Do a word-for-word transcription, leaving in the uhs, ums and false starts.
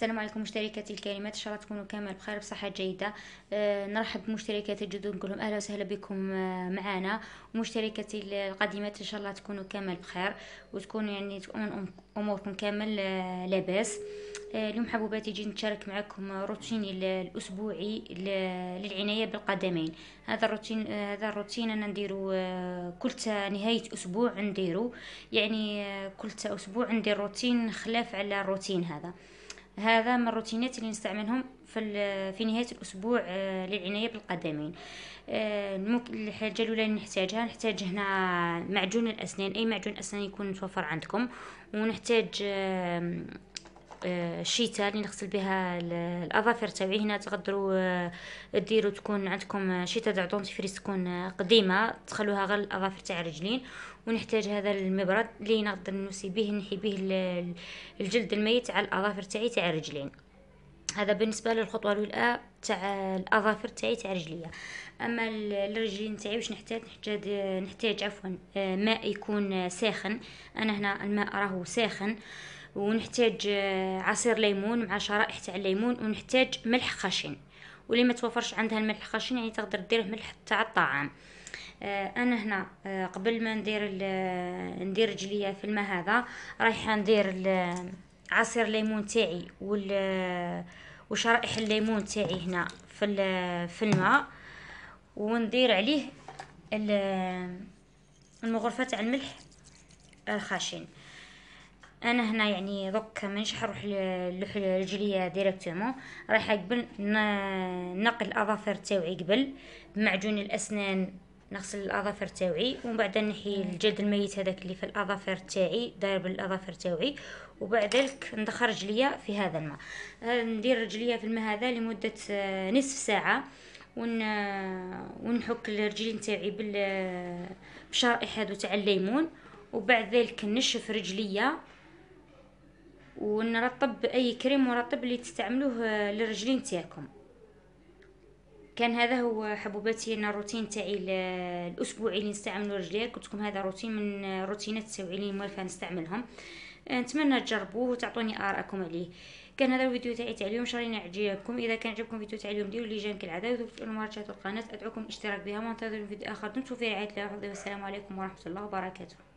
السلام عليكم مشتركاتي الكريمات، ان شاء الله تكونوا كامل بخير بصحه جيده. أه نرحب بمشتركاتي الجدد، نقول لهم اهلا وسهلا بكم أه معنا. ومشتركاتي القديمات ان شاء الله تكونوا كامل بخير وتكونوا يعني تكون اموركم كامل أه لاباس. أه اليوم حبوباتي جيت نشارك معكم روتيني الاسبوعي للعنايه بالقدمين. هذا الروتين أه هذا الروتين انا نديرو أه كل نهايه اسبوع نديرو، يعني أه كل اسبوع ندير روتين خلاف على الروتين هذا. هذا من الروتينات اللي نستعملهم في في نهاية الأسبوع للعناية بالقدمين. الحاجة الأولى اللي نحتاجها نحتاج هنا معجون الأسنان، أي معجون أسنان يكون متوفر عندكم. ونحتاج الشيتا اللي نغسل بها الأظافر تاعي. هنا تقدروا ديروا تكون عندكم شيتا تاع دونتيفريس تكون قديمة، تخلوها غير الأظافر تاع الرجلين. ونحتاج هذا المبرد اللي نقدر نوسي به نحي به الجلد الميت على الأظافر تاعي تاع الرجلين. هذا بالنسبه للخطوه الاولى تاع الاظافر تاعي تاع رجليا. اما الرجلين تاعي واش نحتاج نحتاج نحتاج عفوا ماء يكون ساخن. انا هنا الماء راهو ساخن. ونحتاج عصير ليمون مع شرائح تاع الليمون. ونحتاج ملح خشن، واللي ما توفرش عندها الملح الخشن يعني تقدر ديره ملح تاع الطعام. انا هنا قبل ما ندير ندير رجليا في الماء هذا رايحه ندير عصير ليمون تاعي وال وشرائح الليمون تاعي هنا في في الماء، وندير عليه المغرفه تاع الملح الخشن. انا هنا يعني دوك مانيش حروح لرجليا ديريكتومون، رايحه قبل نقل الاظافر تاعي قبل بمعجون الاسنان، نغسل الاظافر تاعي ومن بعد نحي الجلد الميت هذاك اللي في الاظافر تاعي داير بالاظافر تاعي. وبعد ذلك ندخل رجليا في هذا الماء. ندير رجليا في الماء هذا لمده نصف ساعه. ون ونحك الرجلين تاعي بال بشرائح هذو تاع الليمون. وبعد ذلك نشف رجليا ونرطب اي كريم مرطب اللي تستعملوه للرجلين تاعكم. كان هذا هو حبوباتي انا الروتين تاعي الاسبوعي اللي نستعملو رجليا. قلت لكم هذا روتين من روتينات التوعيه اللي موالفه نستعملهم. نتمنى تجربوه وتعطوني ارائكم عليه. كان هذا الفيديو تاعي تاع اليوم، ان شاء الله يعجبكم. اذا كان عجبكم الفيديو تاع اليوم ديروا لي جيم كالعاده وتفعلوا مشاركه القناه. ادعوكم الاشتراك بها وانتظروا فيديو اخر. دمتم في رعايه الله وحفظه، والسلام عليكم ورحمه الله وبركاته.